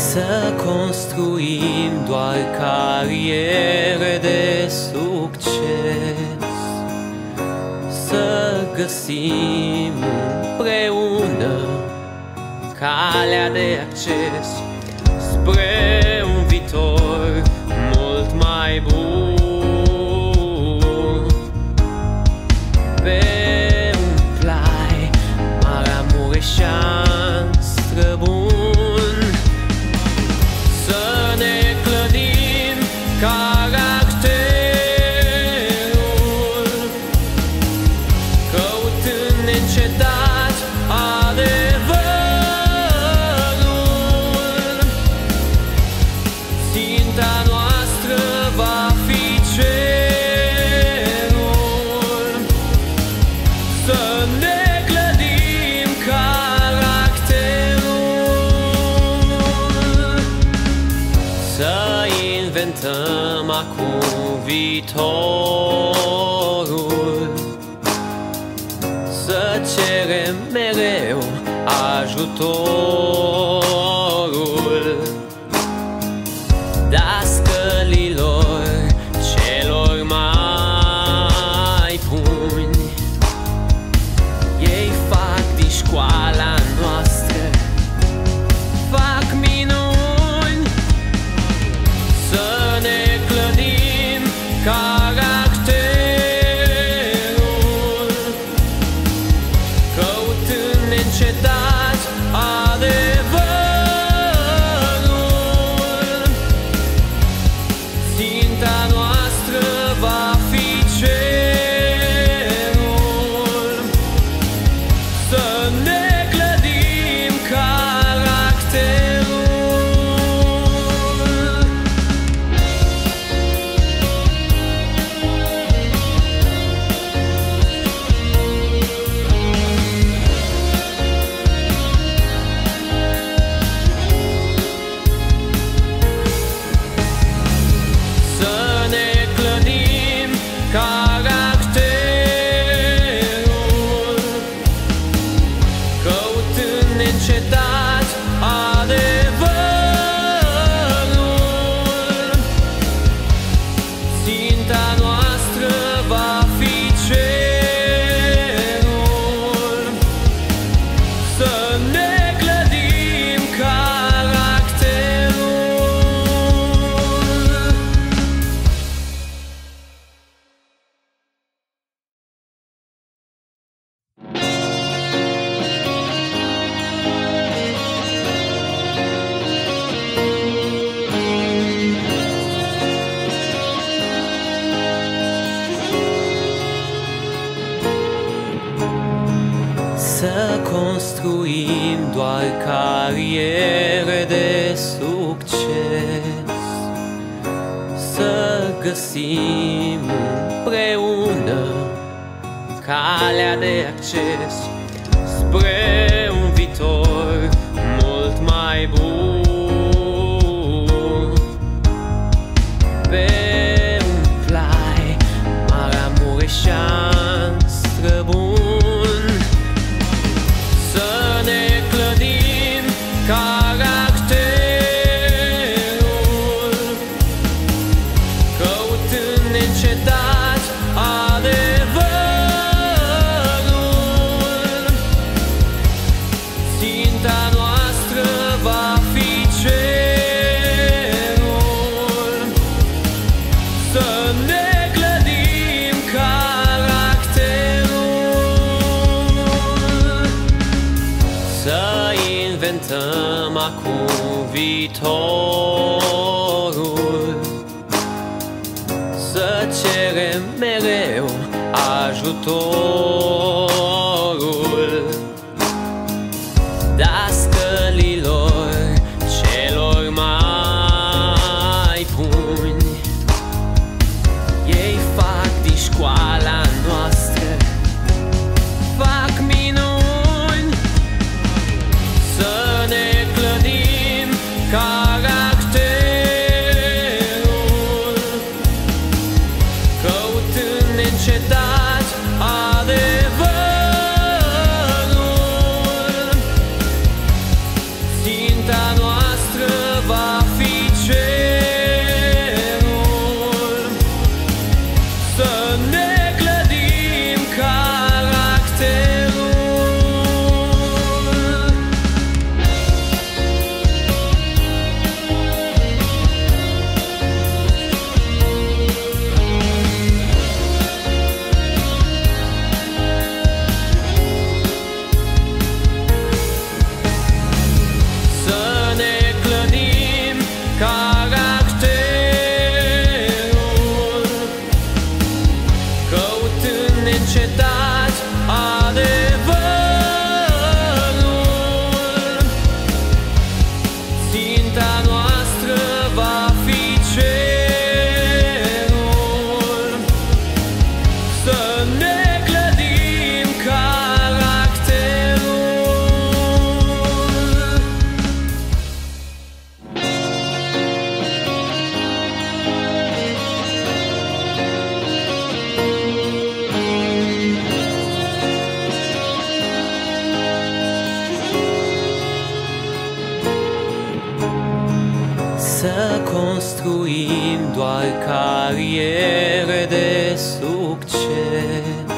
Să construim doar cariere de succes, să găsim împreună calea de acces spre un viitor mult mai bun. Pe un plai maramureșan străbun, să ne clădim caracterul, căutând neîncetat adevărul. Ținta noastră va fi cerul, să ne clădim caracterul, să inventăm acum viitorul, să cerem mereu ajutorul dascălilor celor mai buni. Ei fac din școala noastră, fac minuni, să ne clădim caracterul, căutând neîncetat adevărul. Ținta noastră va fi cerul, să ne clădim caracterul. Să ne clădim caracterul, căutând neîncetat adevărul. Ținta noastră va fi cerul, să ne clădim caracterul. Să construim doar cariere de succes, să găsim împreună calea de acces spre un viitor mult mai bun. Pe un plai maramureșan străbun, să ne clădim caracterul, căutând neîncetat adevărul. Ținta noastră va fi cerul, să ne clădim caracterul, să inventăm acum viitorul, să cerem mereu ajutorul dascălilor celor mai buni. Ei fac din școala noastră, fac minuni, să ne clădim caracterul, căutând neîncetat adevărul. Ținta noastră Să construim doar cariere de succes,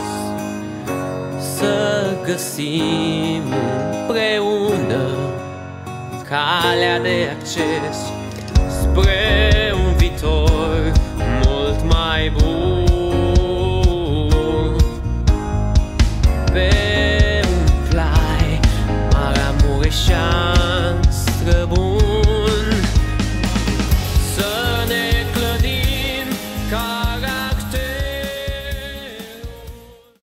să găsim împreună calea de acces spre un viitor mult mai bun.